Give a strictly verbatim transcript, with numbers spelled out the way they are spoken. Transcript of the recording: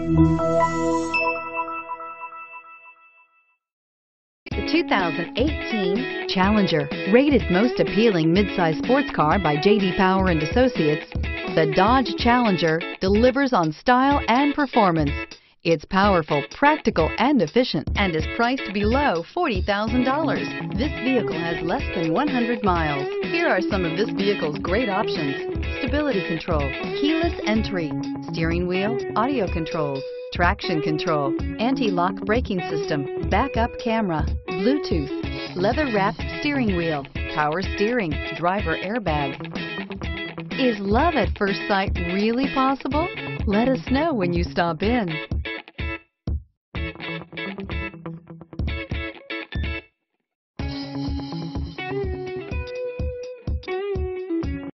The two thousand eighteen Challenger, rated most appealing midsize sports car by J D Power and Associates, the Dodge Challenger delivers on style and performance. It's powerful, practical, and efficient, and is priced below forty thousand dollars. This vehicle has less than one hundred miles. Here are some of this vehicle's great options: stability control, keyless entry, steering wheel audio controls, traction control, anti-lock braking system, backup camera, Bluetooth, leather-wrapped steering wheel, power steering, driver airbag. Is love at first sight really possible? Let us know when you stop in.